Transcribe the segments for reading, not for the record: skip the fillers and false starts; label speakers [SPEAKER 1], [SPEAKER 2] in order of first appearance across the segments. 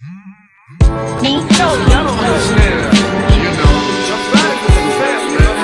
[SPEAKER 1] Me? No, y'all don't understand. You know, just back to the fast, man.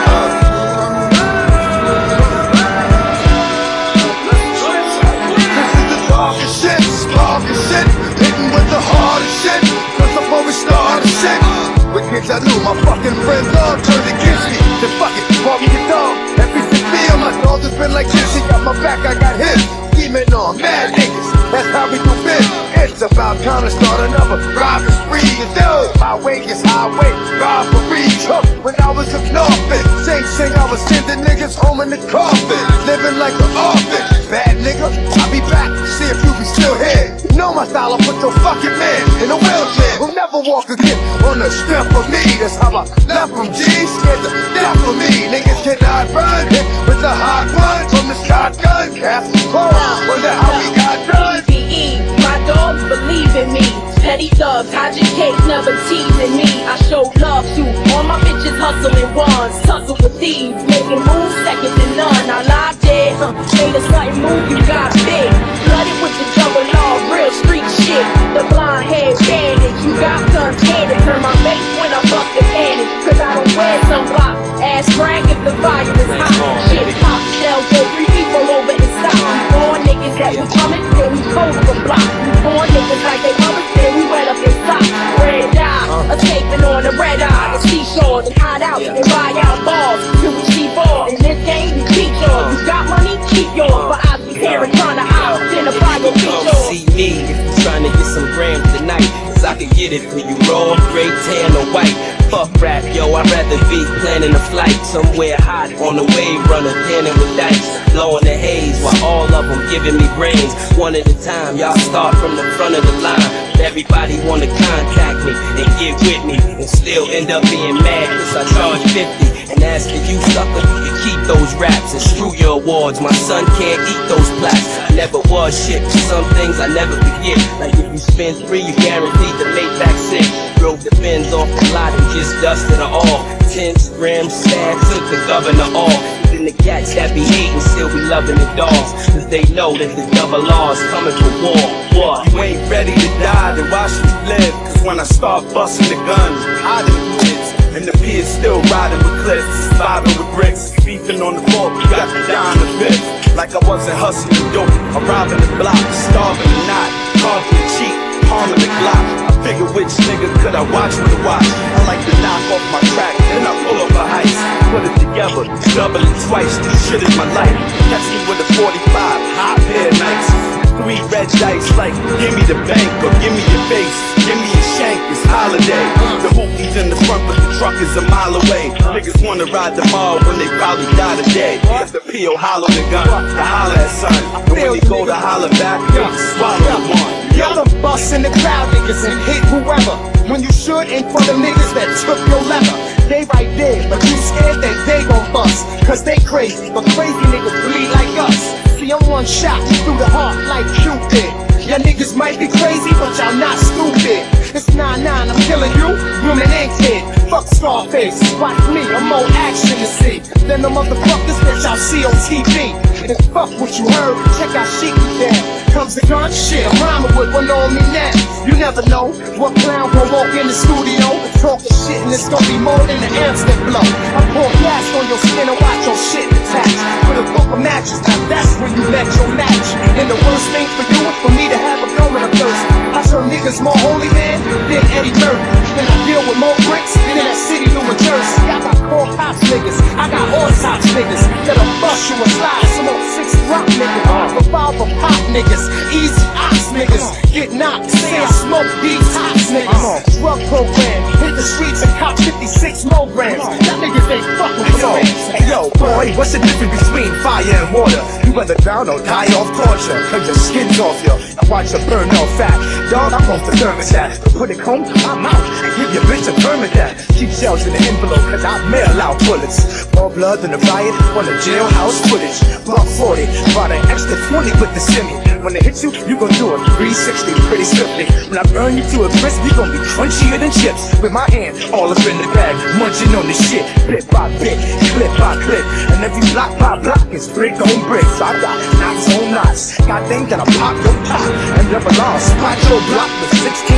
[SPEAKER 2] This is the darkest shit, sparkest shit, hitting with the hardest shit, cause I'm always starting shit. With kids I knew, my fucking friends all turned against me. Then fuck it, call me a dog. Every feel my dog has been like this. She got my back, I got his. Scheming on mad niggas, that's how we do biz. It's about time to start another robbery spree. You know, my way is highway robberies. When I was a orphan, sing I was sending niggas home in the coffin, living like an orphan. Bad nigga, I'll be back to see if you be still here. You know my style, I'll put your fucking man in a wheelchair. Who'll never walk again on the strength of me. That's how I left from G, scared to death of me. Niggas cannot run hit with the hot one from the shotgun. Cast cold, wonder how we got done.
[SPEAKER 3] PPE, my dogs believe in me. Petty thugs, hide your cake, never teasing me. I show love to all my bitches hustling ones. Tussle with thieves, making moves second to none. I lie dead, made a sudden move, you got big. Flooded with the double law, real street shit. The blind head bandit, you got guns handed. Turn my face when I bust the cannon, cause I don't wear sunblock. Ass crack if the fire is hot. Shit, pop shells, go 3 people over and stop. We born niggas that we coming, then we cold the block. We born niggas like they mothers, then we wet up in socks. Red eye, escaping on the red eye. The seashores and hide out and buy out balls. Till we see balls. In this game, we keep yours. You got money, keep yours. But I be here and trying to identify your features.
[SPEAKER 4] See me if you trying to get some grams tonight, cause I can get it for you raw, gray, tan, or white. Fuck rap, yo, I'd rather be planning a flight somewhere hot on the wave runner, tanning with dice, blowing the haze while all of them giving me brains. One at a time, y'all start from the front of the line. Everybody wanna contact me and get with me, and still end up being mad cause I charge 50 and ask if you sucker you keep those raps and screw your awards. My son can't eat those plaques. I never was shit, but some things I never forget. Like if you spend 3, you guaranteed to make back 6. Drove the Benz off the lot and just dusted it all. 10 grams sad, took the governor off. Even the cats that be hating still be loving the dogs, cause they know that the double law is coming for war.
[SPEAKER 5] You ain't ready to die, then why should you live? Cause when I start busting the guns, hiding the kids, and the piers still riding with clips, vibing with bricks, beefing on the fork, you got me dying a bit. Like I wasn't hustling dope, I'm robbing the block, starving the knot, carving the cheek, palming the Glock. I figure which nigga could I watch with a watch. I like to knock off my crack, then I pull up a heist, put it together, double it twice. This shit is my life. Catch me with a 45, hot pair nights. 3 red dice like, give me the bank or give me your face, give me your shank, it's holiday. The hoopie's in the front but the truck is a mile away. Niggas wanna ride tomorrow when they probably die today. If the P.O. hollow the gun, to holler at son, and when he go to holler back, swallow the one.
[SPEAKER 6] Y'all done bust in the crowd, niggas, and hit whoever. When you should aim for the niggas that took your leather. They right there, but you scared that they gon' bust. Cause they crazy, but crazy niggas bleed like us. See, I'm one shot through the heart like Cupid. Y'all niggas might be crazy, but y'all not stupid. It's 9-9, I'm killing you, woman and kid. Fuck Scarface, watch me, I'm more action to see than the motherfuckers that y'all see on TV. And fuck what you heard, check out Sheik down. Comes the gun, shit, I'm rhyming with one on me now. You never know what clown gon' walk in the studio, talking shit, and it's gon' be more than the amps that blow. I pour gas on your skin and watch your shit attach. With a book of matches, now that's when you let your match. And the worst thing for you is for me to have a go in a thirst. I turn niggas more holy man than Eddie Murphy. Then I deal with more bricks than that city New Jersey. I got core cops niggas, I got all types niggas that'll bust you and slide. Some old 6 rock niggas, revolver pop niggas, easy ops niggas, get knocked, say I smoke these tops niggas. Drug program, hit the streets and cop 56 milligrams. That niggas ain't fucking with your ass.
[SPEAKER 2] Hey yo, boy, what's the difference between fire and water? You either drown or die off torture, cause your skin's off you, and watch you burn no fat. Dog, I'm off the thermostat, put it home, I'm out, and give your bitch a permit that. Keep shells in the envelope, cause I mail out bullets. More blood than a riot on the jailhouse footage. Block 40, brought an extra 20 with the semi. When they hit you, you gon' do a 360 pretty swiftly. When I burn you to a crisp, you gon' be crunchier than chips. With my hand all up in the bag, munching on the shit, bit by bit, clip by clip. And every block by block is brick on brick. So I got knots on knots. God dang that I pop your pop and never lost. Spot your block with 16 shots.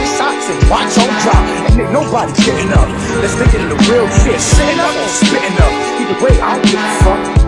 [SPEAKER 6] listen, watch on drop, and ain't nobody getting up. Let's make it in the real shit, sitting up or spitting up. Either way, I don't give a fuck.